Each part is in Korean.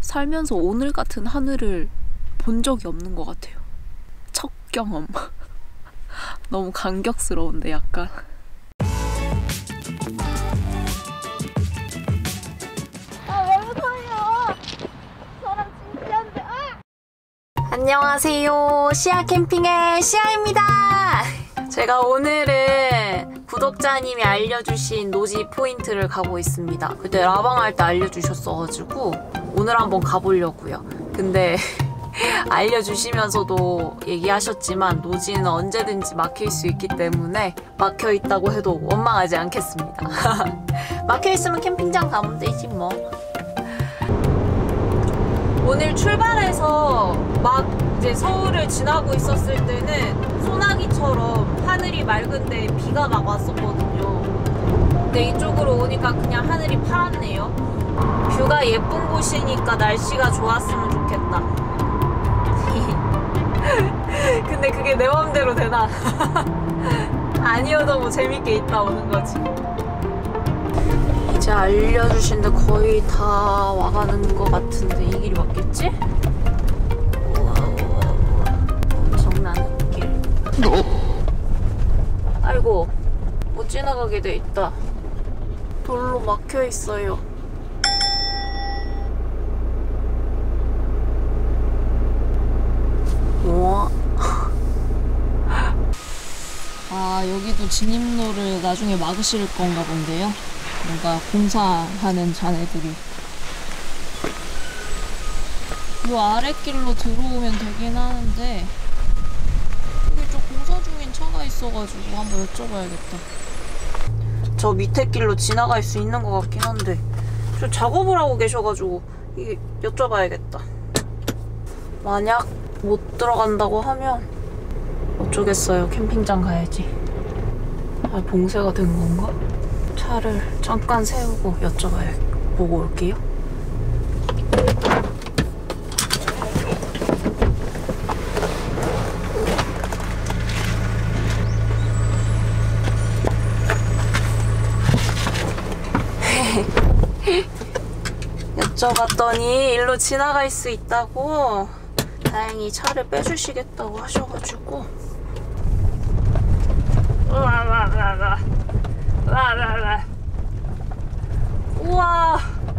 살면서 오늘 같은 하늘을 본 적이 없는 것 같아요. 첫 경험. 너무 감격스러운데 약간. 안녕하세요. 시아 캠핑의 시아입니다. 제가 오늘은 구독자님이 알려주신 노지 포인트를 가고 있습니다. 그때 라방 할 때 알려주셨어가지고 오늘 한번 가보려고요. 근데 알려주시면서도 얘기하셨지만 노지는 언제든지 막힐 수 있기 때문에 막혀있다고 해도 원망하지 않겠습니다. 막혀있으면 캠핑장 가면 되지 뭐. 오늘 출발해서 막 이제 서울을 지나고 있었을 때는 소나기처럼 하늘이 맑은데 비가 막 왔었거든요. 근데 이쪽으로 오니까 그냥 하늘이 파랗네요. 뷰가 예쁜 곳이니까 날씨가 좋았으면 좋겠다. 근데 그게 내 맘대로 되나? 아니어도 뭐 재밌게 있다 오는 거지. 이제 알려주신데 거의 다 와가는 것 같은데 이 길이 맞겠지? 우와, 엄청난 길. 아이고, 못 지나가게 돼 있다. 돌로 막혀 있어요. 우와. 아, 여기도 진입로를 나중에 막으실 건가 본데요? 뭔가 공사하는 자네들이. 요 아랫길로 들어오면 되긴 하는데 여기 좀 공사 중인 차가 있어가지고 한번 여쭤봐야겠다. 저 밑에 길로 지나갈 수 있는 것 같긴 한데 저 작업을 하고 계셔가지고 이게 여쭤봐야겠다. 만약 못 들어간다고 하면 어쩌겠어요. 캠핑장 가야지. 아, 봉쇄가 된 건가? 차를 잠깐 세우고 보고 올게요. 여쭤봤더니 일로 지나갈 수 있다고 다행히 차를 빼주시겠다고 하셔가지고. 우와.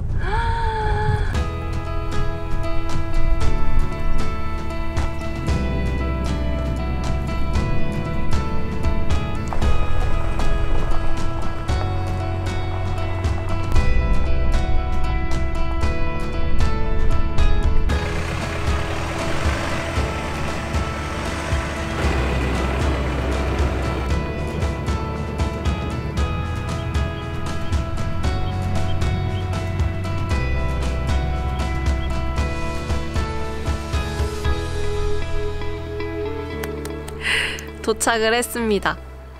도착을 했습니다.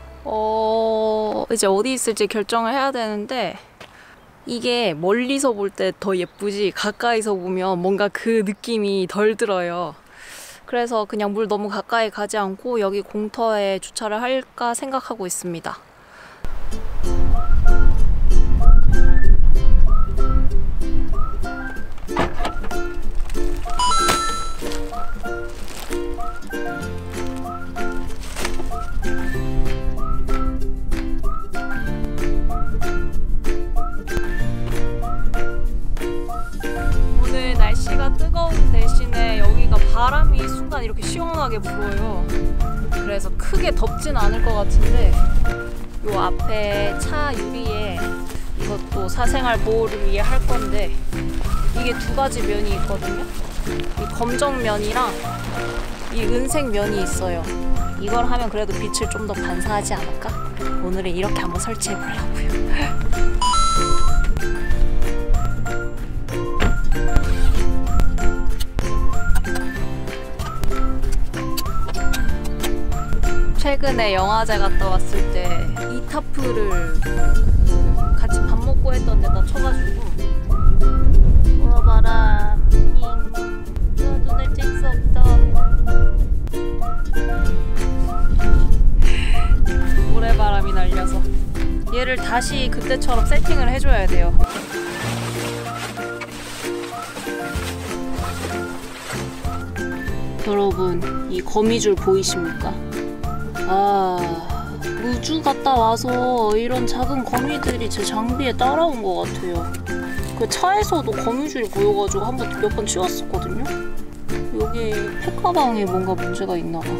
이제 어디 있을지 결정을 해야 되는데 이게 멀리서 볼 때 더 예쁘지 가까이서 보면 뭔가 그 느낌이 덜 들어요. 그래서 그냥 물 너무 가까이 가지 않고 여기 공터에 주차를 할까 생각하고 있습니다. 날씨가 뜨거운 대신에 여기가 바람이 순간 이렇게 시원하게 불어요. 그래서 크게 덥진 않을 것 같은데 요 앞에 차 유리에 이것도 사생활 보호를 위해 할 건데 이게 두 가지 면이 있거든요. 이 검정 면이랑 이 은색 면이 있어요. 이걸 하면 그래도 빛을 좀 더 반사하지 않을까? 오늘은 이렇게 한번 설치해 보려고요. 최근에 영화제 갔다 왔을 때 이타프를 같이 밥 먹고 했던 데다 쳐가지고 물어봐라 눈을 뗄 수 없다. 모래바람이 날려서 얘를 다시 그때처럼 세팅을 해줘야 돼요. 여러분, 이 거미줄 보이십니까? 아, 우주 갔다 와서 이런 작은 거미들이 제 장비에 따라온 것 같아요. 그 차에서도 거미줄이 보여가지고 몇 번 치웠었거든요? 여기 팩가방에 뭔가 문제가 있나 봐.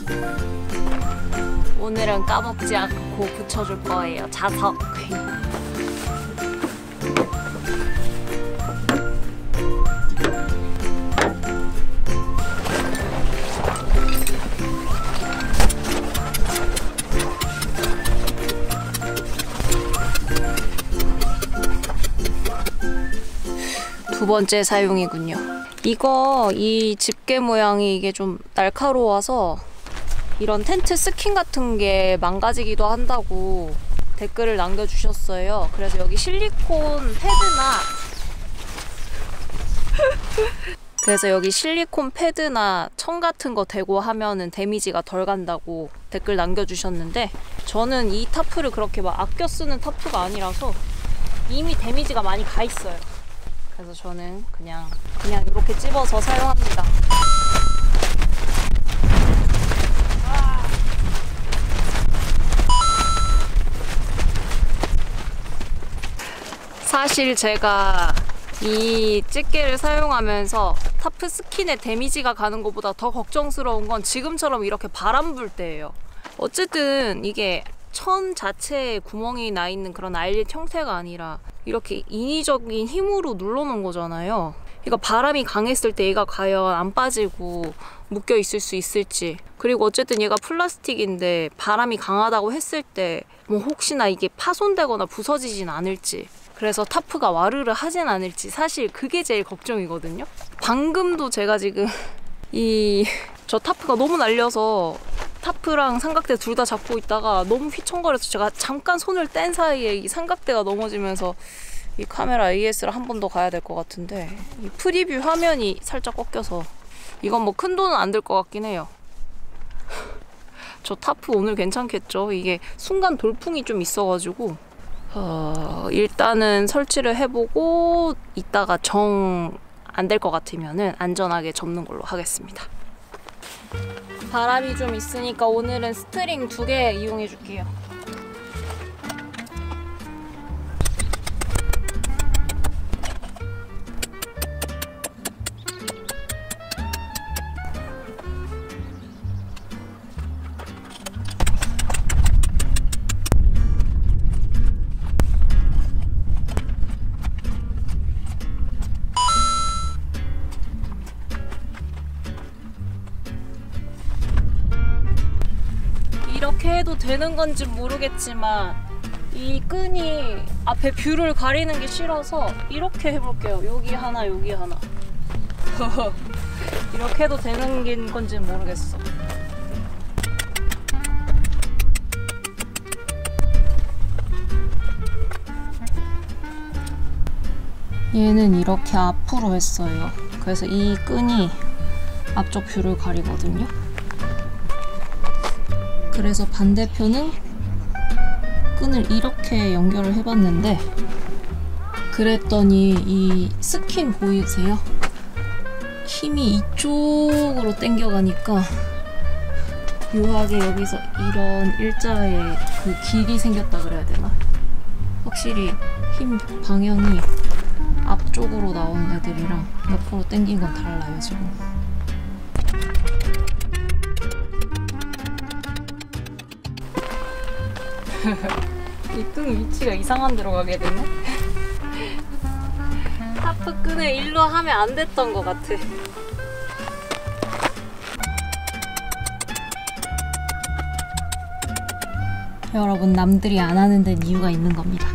오늘은 까먹지 않고 붙여줄 거예요. 자석. 두 번째 사용이군요. 이 집게 모양이 이게 좀 날카로워서 이런 텐트 스킨 같은 게 망가지기도 한다고 댓글을 남겨주셨어요. 그래서 여기 실리콘 패드나 천 같은 거 대고 하면은 데미지가 덜 간다고 댓글 남겨주셨는데, 저는 이 타프를 그렇게 막 아껴 쓰는 타프가 아니라서 이미 데미지가 많이 가 있어요. 그래서 저는 그냥 이렇게 찝어서 사용합니다. 사실 제가 이 집게를 사용하면서 타프 스킨에 데미지가 가는 것보다 더 걱정스러운 건 지금처럼 이렇게 바람 불 때예요. 어쨌든 이게 천 자체에 구멍이 나 있는 그런 아일렛 형태가 아니라 이렇게 인위적인 힘으로 눌러놓은 거잖아요. 그러니까 바람이 강했을 때 얘가 과연 안 빠지고 묶여 있을 수 있을지, 그리고 어쨌든 얘가 플라스틱인데 바람이 강하다고 했을 때 뭐 혹시나 이게 파손되거나 부서지진 않을지, 그래서 타프가 와르르 하진 않을지, 사실 그게 제일 걱정이거든요. 방금도 제가 지금 저 타프가 너무 날려서 타프랑 삼각대 둘 다 잡고 있다가 너무 휘청거려서 제가 잠깐 손을 뗀 사이에 이 삼각대가 넘어지면서 이 카메라 AS를 한 번 더 가야 될 것 같은데, 이 프리뷰 화면이 살짝 꺾여서 이건 뭐 큰 돈은 안 들 것 같긴 해요. 저 타프 오늘 괜찮겠죠? 이게 순간 돌풍이 좀 있어가지고 일단은 설치를 해보고 이따가 정 안 될 것 같으면은 안전하게 접는 걸로 하겠습니다. 바람이 좀 있으니까 오늘은 스트링 2개 이용해 줄게요. 이렇게 해도 되는 건지 모르겠지만 이 끈이 앞에 뷰를 가리는 게 싫어서 이렇게 해볼게요. 여기 하나, 여기 하나. 이렇게 해도 되는 건지 모르겠어. 얘는 이렇게 앞으로 했어요. 그래서 이 끈이 앞쪽 뷰를 가리거든요. 그래서 반대편은 끈을 이렇게 연결을 해봤는데, 그랬더니 이 스킨 보이세요? 힘이 이쪽으로 당겨가니까 묘하게 여기서 이런 일자의 그 길이 생겼다 그래야 되나? 확실히 힘 방향이 앞쪽으로 나오는 애들이랑 옆으로 당긴 건 달라요 지금. 이 끈 위치가 이상한 데로 가게 되네. 타프 끈을 일로 하면 안 됐던 것 같아. 여러분, 남들이 안 하는 데는 이유가 있는 겁니다.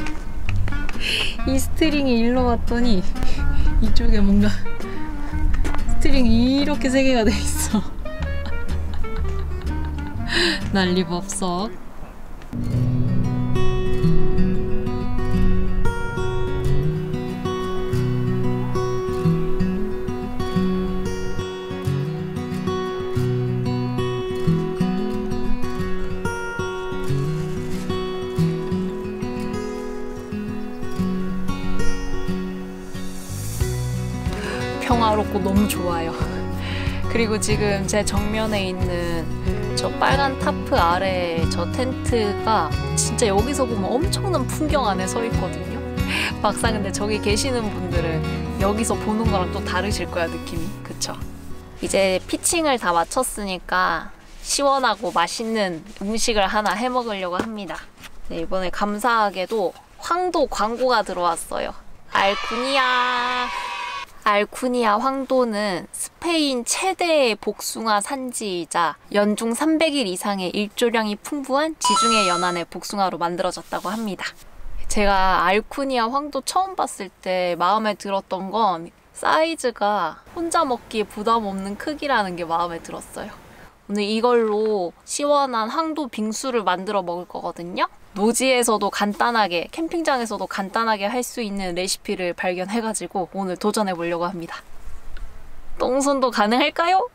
이 스트링이 일로 갔더니 이쪽에 뭔가 스트링이 이렇게 3개가 돼 있어. 난리법석. 평화롭고 너무 좋아요. 그리고 지금 제 정면에 있는 저 빨간 타프 아래 저 텐트가 진짜 여기서 보면 엄청난 풍경 안에 서 있거든요. 막상 근데 저기 계시는 분들은 여기서 보는 거랑 또 다르실 거야, 느낌이. 그쵸? 이제 피칭을 다 마쳤으니까 시원하고 맛있는 음식을 하나 해 먹으려고 합니다. 네, 이번에 감사하게도 황도 광고가 들어왔어요. 알쿠니아 황도는 스페인 최대의 복숭아 산지이자 연중 300일 이상의 일조량이 풍부한 지중해 연안의 복숭아로 만들어졌다고 합니다. 제가 알쿠니아 황도 처음 봤을 때 마음에 들었던 건 사이즈가 혼자 먹기에 부담 없는 크기라는 게 마음에 들었어요. 오늘 이걸로 시원한 황도 빙수를 만들어 먹을 거거든요. 노지에서도 간단하게, 캠핑장에서도 간단하게 할 수 있는 레시피를 발견해가지고 오늘 도전해 보려고 합니다. 똥손도 가능할까요?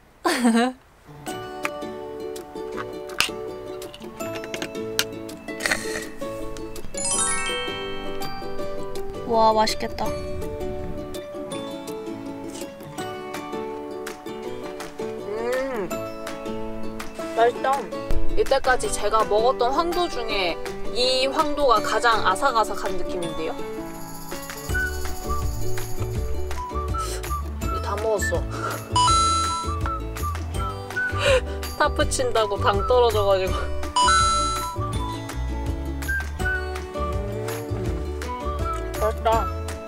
와, 맛있겠다. 맛있다. 이때까지 제가 먹었던 황도 중에 이 황도가 가장 아삭아삭한 느낌인데요? 이제 다 먹었어. 타프 친다고 당 떨어져가지고. 맛있다.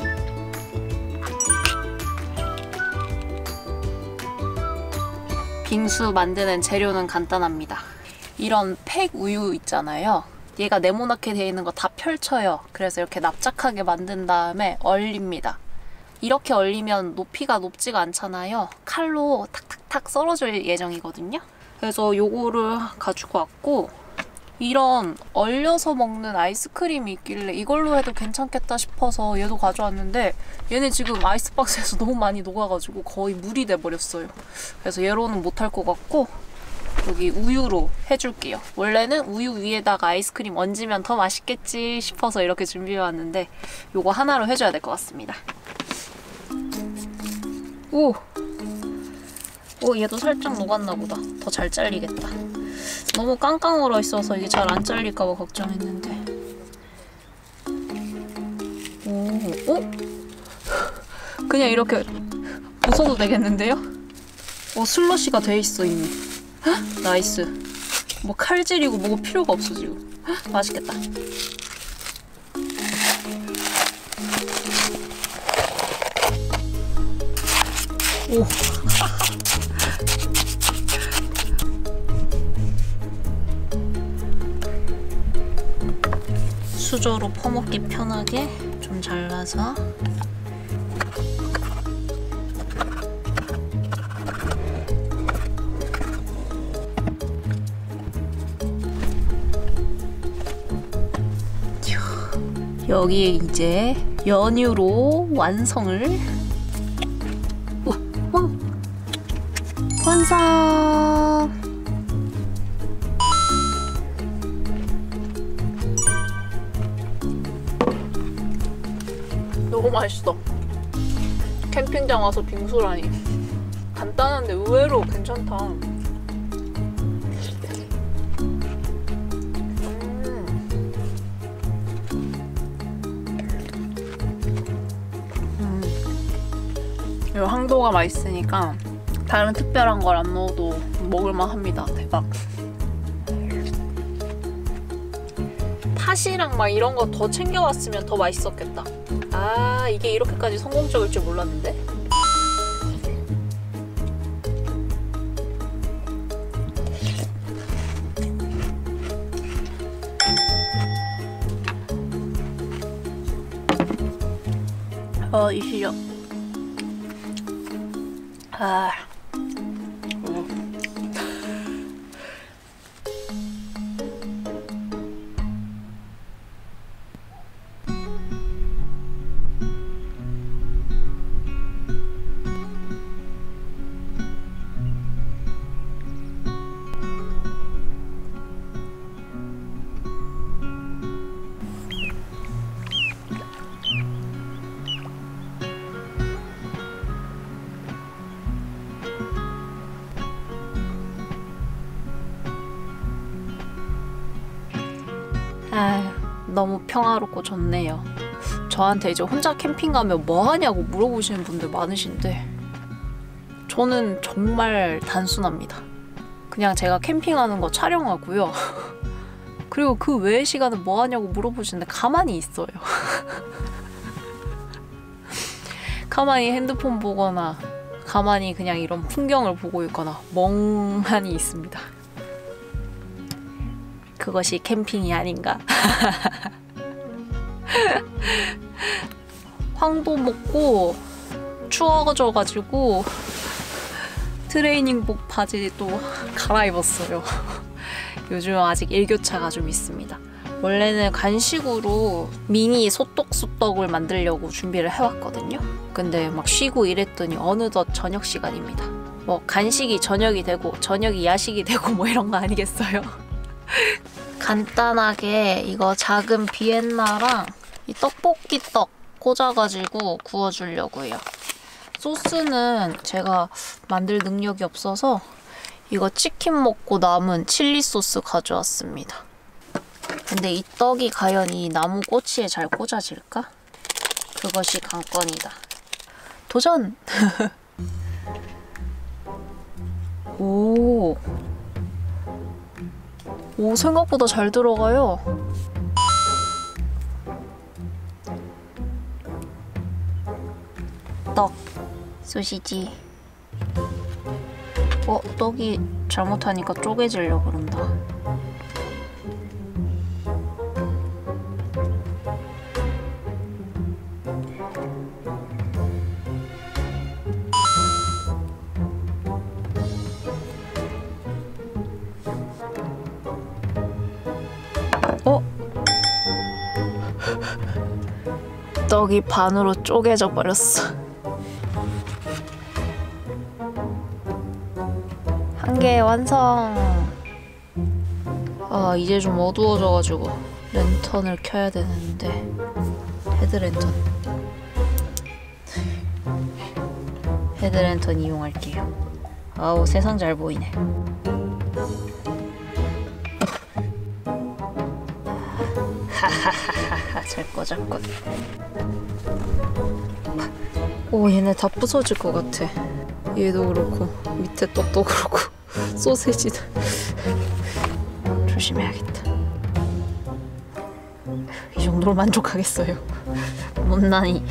빙수 만드는 재료는 간단합니다. 이런 팩 우유 있잖아요. 얘가 네모나게 되어 있는 거 다 펼쳐요. 그래서 이렇게 납작하게 만든 다음에 얼립니다. 이렇게 얼리면 높이가 높지가 않잖아요. 칼로 탁탁탁 썰어줄 예정이거든요. 그래서 요거를 가지고 왔고, 이런 얼려서 먹는 아이스크림이 있길래 이걸로 해도 괜찮겠다 싶어서 얘도 가져왔는데, 얘는 지금 아이스박스에서 너무 많이 녹아가지고 거의 물이 돼버렸어요. 그래서 얘로는 못할 것 같고 여기 우유로 해줄게요. 원래는 우유 위에다가 아이스크림 얹으면 더 맛있겠지 싶어서 이렇게 준비해왔는데 요거 하나로 해줘야 될 것 같습니다. 오! 얘도 살짝 녹았나 보다. 더 잘 잘리겠다. 너무 깡깡 얼어 있어서 이게 잘 안 잘릴까 봐 걱정했는데. 오? 그냥 이렇게 부숴도 되겠는데요? 슬러시가 돼 있어 이미. 헉, 나이스. 뭐 칼질이고 뭐고 필요가 없어 지금. 헉, 맛있겠다. 오. 수저로 퍼먹기 편하게 좀 잘라서. 여기에 이제 연유로 완성을. 완성! 너무 맛있어. 캠핑장 와서 빙수라니. 간단한데 의외로 괜찮다. 이 황도가 맛있으니까 다른 특별한 걸 안 넣어도 먹을만 합니다. 대박. 팥이랑 막 이런 거 더 챙겨왔으면 더 맛있었겠다. 아, 이게 이렇게까지 성공적일 줄 몰랐는데? 이 시력. 아휴, 너무 평화롭고 좋네요. 저한테 이제 혼자 캠핑 가면 뭐 하냐고 물어보시는 분들 많으신데 저는 정말 단순합니다. 그냥 제가 캠핑하는 거 촬영하고요. 그리고 그 외의 시간은 뭐 하냐고 물어보시는데 가만히 있어요. 가만히 핸드폰 보거나 가만히 그냥 이런 풍경을 보고 있거나 멍하니 있습니다. 그것이 캠핑이 아닌가? 황도 먹고 추워져가지고 트레이닝복 바지 또 갈아입었어요. 요즘 아직 일교차가 좀 있습니다. 원래는 간식으로 미니 소떡소떡을 만들려고 준비를 해왔거든요. 근데 막 쉬고 이랬더니 어느덧 저녁 시간입니다. 뭐 간식이 저녁이 되고 저녁이 야식이 되고 뭐 이런 거 아니겠어요? 간단하게 이거 작은 비엔나랑 이 떡볶이 떡 꽂아가지고 구워주려고요. 소스는 제가 만들 능력이 없어서 이거 치킨 먹고 남은 칠리 소스 가져왔습니다. 근데 이 떡이 과연 이 나무 꼬치에 잘 꽂아질까? 그것이 관건이다. 도전! 오, 생각보다 잘 들어가요. 떡, 소시지. 떡이 잘못하니까 쪼개지려고 그런다. 떡이 반으로 쪼개져 버렸어. 한 개 완성! 아, 이제 좀 어두워져가지고 랜턴을 켜야 되는데 헤드랜턴 이용할게요. 아우, 세상 잘 보이네. 하하하하, 잘 꺼졌군. 오, 얘네 다 부서질 것 같아. 얘도 그렇고 밑에 떡도 그렇고 소세지도. 조심해야겠다. 이 정도로 만족하겠어요. 못나니.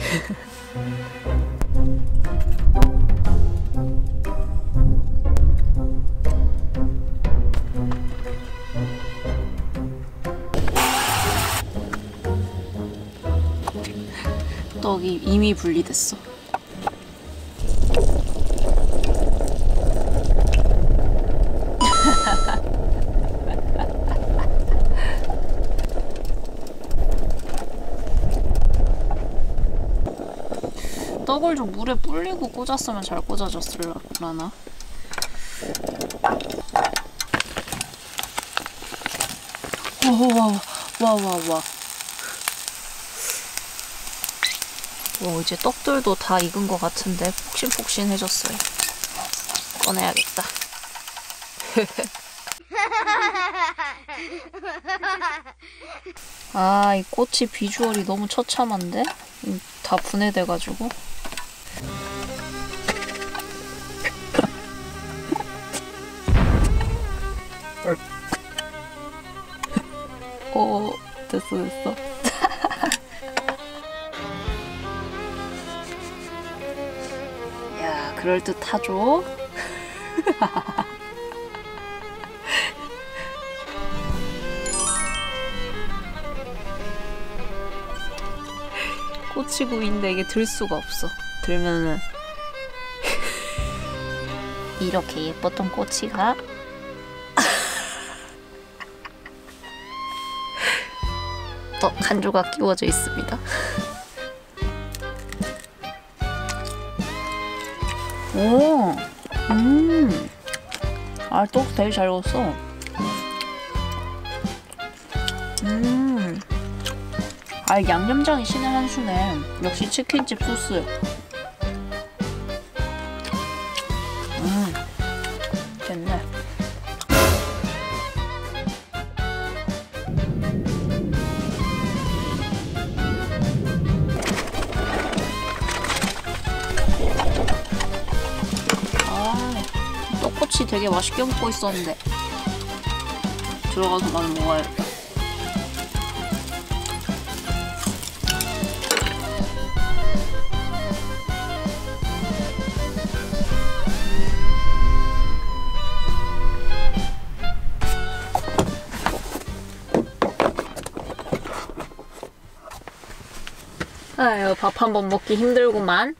떡이 이미 분리됐어. 떡을 좀 물에 불리고 꽂았으면 잘 꽂아졌을라나? 와. 이제 떡들도 다 익은 것 같은데 폭신폭신해졌어요. 꺼내야겠다. 아, 이 꼬치 비주얼이 너무 처참한데? 다 분해돼가지고. 됐어. 야, 그럴듯하죠? 꼬치구이인데 이게 들 수가 없어. 들면은 이렇게 예뻤던 꼬치가 떡 한 조각 끼워져 있습니다. 오, 아, 떡 되게 잘 익었어. 아, 양념장이 신의 한 수네. 역시 치킨집 소스. 됐네. 꼬치 되게 맛있게 먹고 있었는데. 들어가서 많이 먹어야겠다. 아유, 밥 한 번 먹기 힘들구만.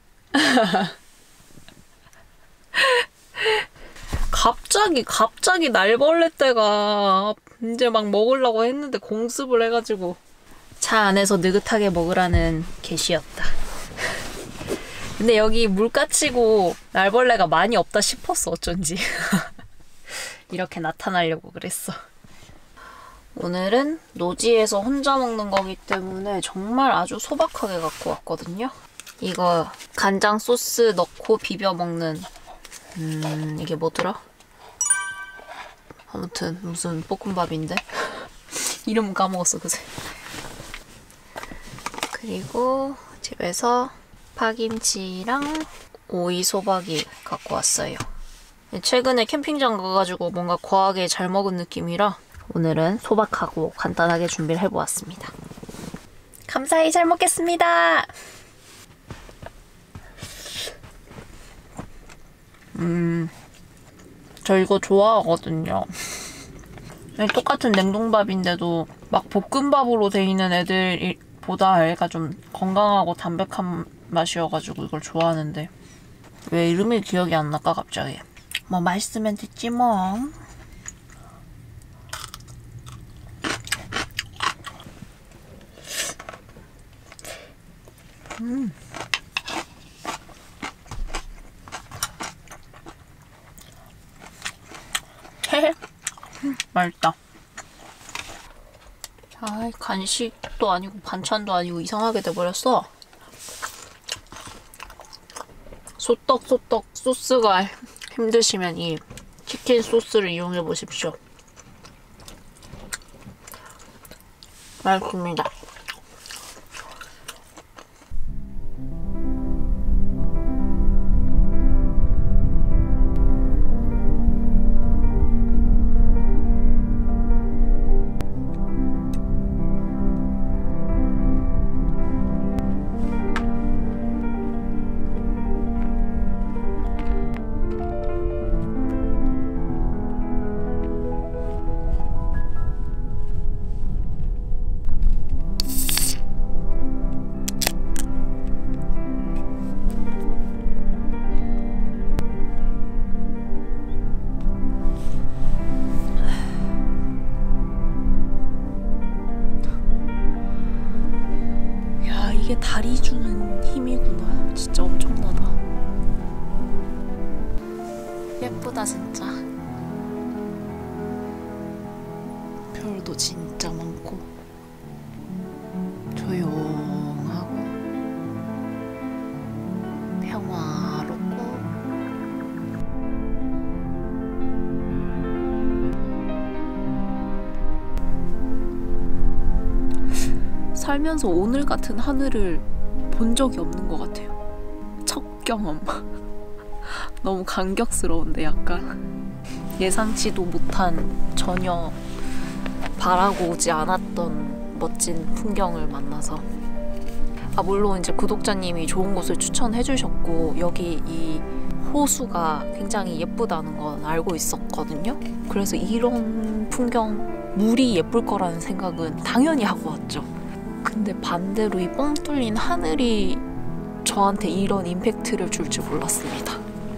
갑자기 날벌레 때가 이제 막 먹으려고 했는데 공습을 해가지고 차 안에서 느긋하게 먹으라는 게시였다. 근데 여기 물가치고 날벌레가 많이 없다 싶었어, 어쩐지. 이렇게 나타나려고 그랬어. 오늘은 노지에서 혼자 먹는 거기 때문에 정말 아주 소박하게 갖고 왔거든요. 이거 간장 소스 넣고 비벼 먹는 이게 뭐더라? 아무튼 무슨 볶음밥인데 이름 까먹었어 그새. 그리고 집에서 파김치랑 오이 소박이 갖고 왔어요. 최근에 캠핑장 가가지고 뭔가 과하게 잘 먹은 느낌이라 오늘은 소박하고 간단하게 준비를 해보았습니다. 감사히 잘 먹겠습니다. 저 이거 좋아하거든요. 똑같은 냉동밥인데도 막 볶음밥으로 돼 있는 애들보다 얘가 좀 건강하고 담백한 맛이어가지고 이걸 좋아하는데 왜 이름이 기억이 안 날까 갑자기. 뭐 맛있으면 됐지 뭐. 맛있다. 아, 간식도 아니고 반찬도 아니고 이상하게 돼버렸어. 소떡소떡 소스가 힘드시면 이 치킨 소스를 이용해 보십시오. 맛있습니다. 이게 달이 주는 힘이구나. 진짜 엄청나다. 예쁘다 진짜. 별도 진짜 많고 조용하고 평화롭고 살면서 오늘 같은 하늘을 본 적이 없는 것 같아요. 첫 경험. 너무 감격스러운데 약간 예상치도 못한 전혀 바라고 오지 않았던 멋진 풍경을 만나서 물론 이제 구독자님이 좋은 곳을 추천해 주셨고 여기 이 호수가 굉장히 예쁘다는 건 알고 있었거든요. 그래서 이런 풍경, 물이 예쁠 거라는 생각은 당연히 하고 왔죠. 근데 반대로 이 뻥 뚫린 하늘이 저한테 이런 임팩트를 줄 줄 몰랐습니다.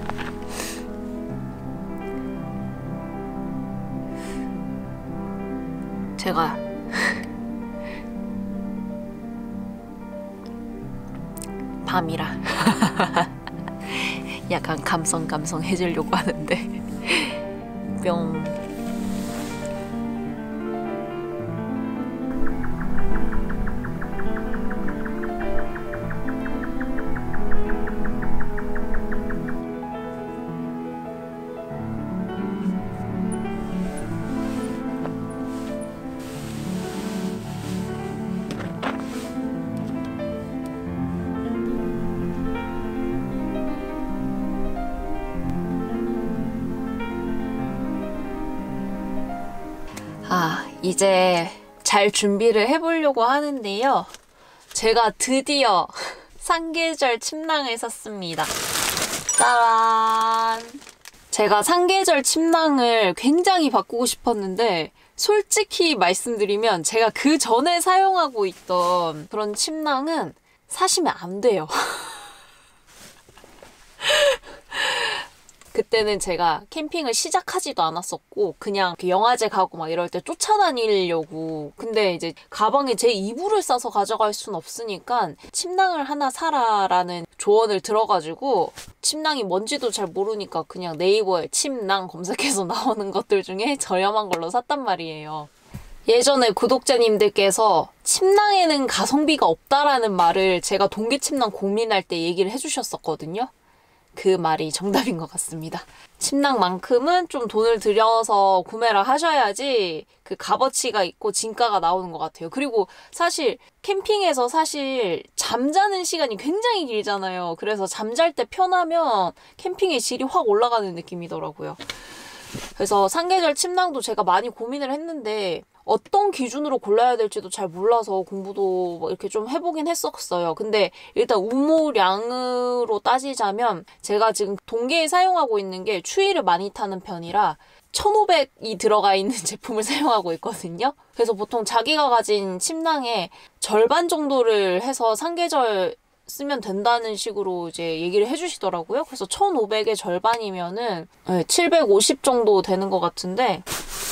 제가 밤이라 약간 감성 해주려고 하는데 뿅. 이제 잘 준비를 해보려고 하는데요. 제가 드디어 상계절 침낭을 샀습니다. 짜란! 제가 상계절 침낭을 굉장히 바꾸고 싶었는데 솔직히 말씀드리면 제가 그 전에 사용하고 있던 그런 침낭은 사시면 안 돼요. 그때는 제가 캠핑을 시작하지도 않았었고 그냥 영화제 가고 막 이럴 때 쫓아다니려고. 근데 이제 가방에 제 이불을 싸서 가져갈 순 없으니까 침낭을 하나 사라라는 조언을 들어가지고 침낭이 뭔지도 잘 모르니까 그냥 네이버에 침낭 검색해서 나오는 것들 중에 저렴한 걸로 샀단 말이에요. 예전에 구독자님들께서 침낭에는 가성비가 없다라는 말을 제가 동계 침낭 고민할 때 얘기를 해주셨었거든요. 그 말이 정답인 것 같습니다. 침낭만큼은 좀 돈을 들여서 구매를 하셔야지 그 값어치가 있고 진가가 나오는 것 같아요. 그리고 사실 캠핑에서 사실 잠자는 시간이 굉장히 길잖아요. 그래서 잠잘 때 편하면 캠핑의 질이 확 올라가는 느낌이더라고요. 그래서 상계절 침낭도 제가 많이 고민을 했는데 어떤 기준으로 골라야 될지도 잘 몰라서 공부도 이렇게 좀 해보긴 했었어요. 근데 일단 우모량으로 따지자면 제가 지금 동계에 사용하고 있는 게 추위를 많이 타는 편이라 1500이 들어가 있는 제품을 사용하고 있거든요. 그래서 보통 자기가 가진 침낭의 절반 정도를 해서 상계절 쓰면 된다는 식으로 이제 얘기를 해주시더라고요. 그래서 1500의 절반이면은 750 정도 되는 것 같은데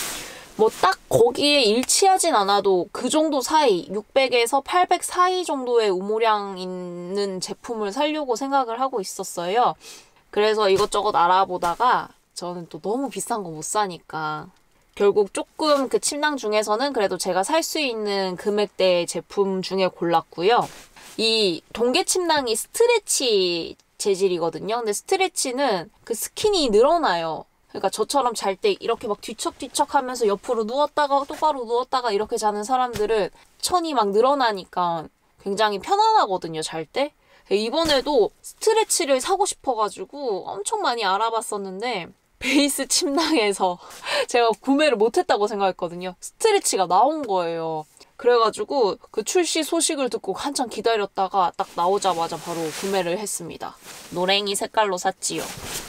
뭐 딱 거기에 일치하진 않아도 그 정도 사이 600에서 800 사이 정도의 우모량 있는 제품을 사려고 생각을 하고 있었어요. 그래서 이것저것 알아보다가 저는 또 너무 비싼 거 못 사니까 결국 조금 그 침낭 중에서는 그래도 제가 살 수 있는 금액대의 제품 중에 골랐고요. 이 동계 침낭이 스트레치 재질이거든요. 근데 스트레치는 그 스킨이 늘어나요. 그러니까 저처럼 잘 때 이렇게 막 뒤척뒤척 하면서 옆으로 누웠다가 똑바로 누웠다가 이렇게 자는 사람들은 천이 막 늘어나니까 굉장히 편안하거든요, 잘 때. 이번에도 스트레치를 사고 싶어가지고 엄청 많이 알아봤었는데 베이스 침낭에서 제가 구매를 못했다고 생각했거든요. 스트레치가 나온 거예요. 그래가지고 그 출시 소식을 듣고 한참 기다렸다가 딱 나오자마자 바로 구매를 했습니다. 노랭이 색깔로 샀지요.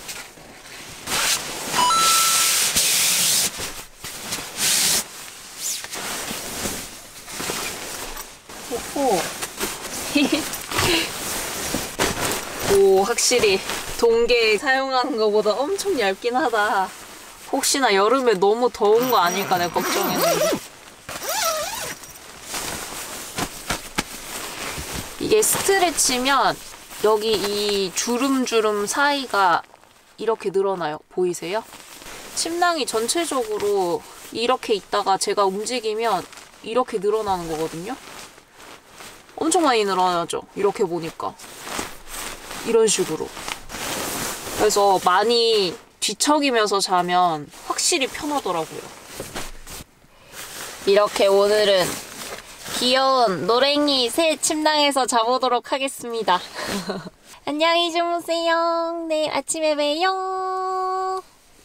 오, 확실히 동계 사용하는 것보다 엄청 얇긴 하다. 혹시나 여름에 너무 더운 거 아닐까 내가 걱정했는데. 이게 스트레치면 여기 이 주름주름 사이가 이렇게 늘어나요. 보이세요? 침낭이 전체적으로 이렇게 있다가 제가 움직이면 이렇게 늘어나는 거거든요. 엄청 많이 늘어나죠? 이렇게 보니까. 이런 식으로. 그래서 많이 뒤척이면서 자면 확실히 편하더라고요. 이렇게 오늘은 귀여운 노랭이 새 침낭에서 자보도록 하겠습니다. 안녕히 주무세요. 내일 아침에 봬요.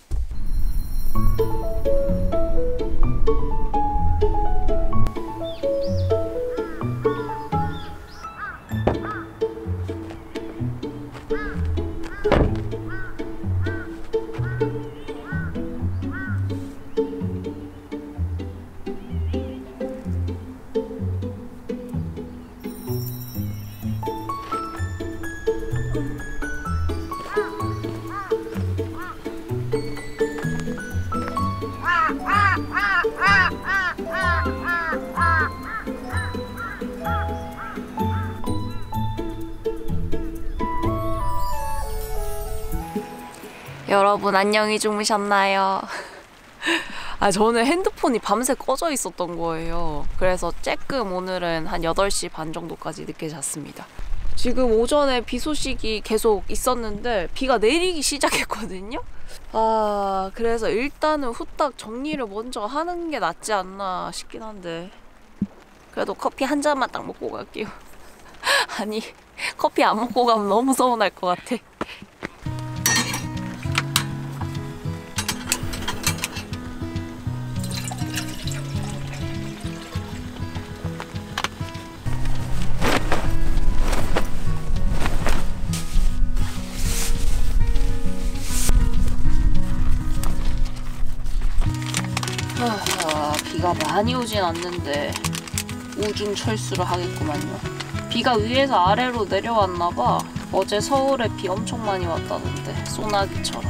여러분 안녕히 주무셨나요? 저는 핸드폰이 밤새 꺼져 있었던 거예요. 그래서 쬐끔 오늘은 한 8시 반 정도까지 늦게 잤습니다. 지금 오전에 비 소식이 계속 있었는데 비가 내리기 시작했거든요. 그래서 일단은 후딱 정리를 먼저 하는 게 낫지 않나 싶긴 한데 그래도 커피 한 잔만 딱 먹고 갈게요. 아니 커피 안 먹고 가면 너무 서운할 것 같아. 비가 많이 오진 않는데 우중 철수를 하겠구만요. 비가 위에서 아래로 내려왔나봐. 어제 서울에 비 엄청 많이 왔다던데, 소나기처럼.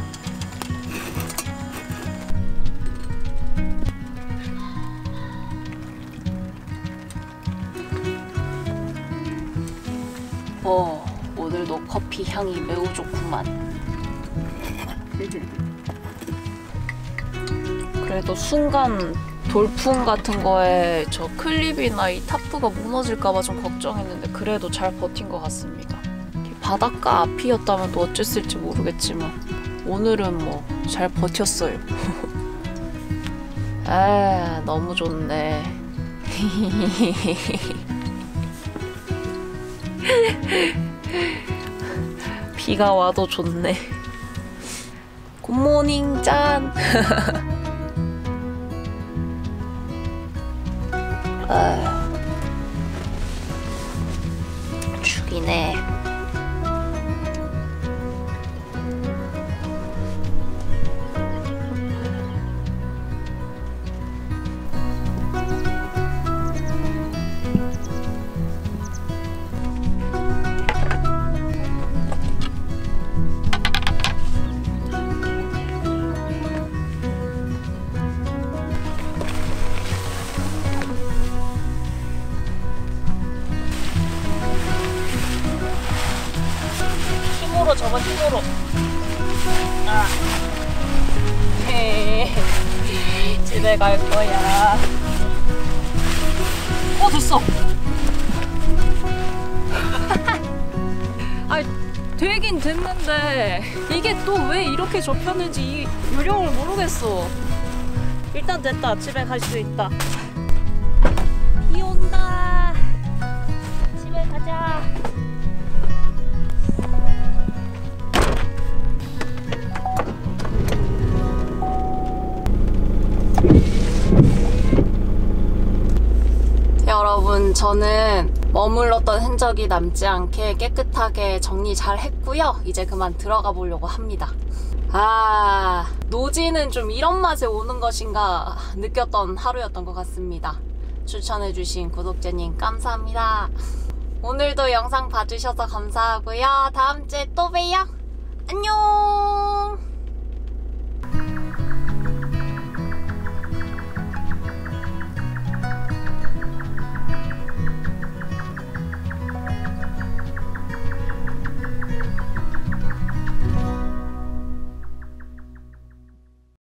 오늘도 커피 향이 매우 좋구만. 그래도 순간 돌풍 같은 거에 저 클립이나 이 타프가 무너질까봐 좀 걱정했는데 그래도 잘 버틴 것 같습니다. 바닷가 앞이었다면 또 어땠을지 모르겠지만 오늘은 뭐 잘 버텼어요. 아, 너무 좋네. 비가 와도 좋네. 굿모닝 짠. 죽이네. 힘으로 저거 힘으로. 아. 집에 갈 거야. 됐어. 아, 되긴 됐는데 이게 또 왜 이렇게 접혔는지 이 요령을 모르겠어. 일단 됐다. 집에 갈 수 있다. 비 온다. 집에 가자. 여러분, 저는 머물렀던 흔적이 남지 않게 깨끗하게 정리 잘 했고요. 이제 그만 들어가 보려고 합니다. 아, 노지는 좀 이런 맛에 오는 것인가 느꼈던 하루였던 것 같습니다. 추천해주신 구독자님 감사합니다. 오늘도 영상 봐주셔서 감사하고요. 다음 주에 또 봬요. 안녕.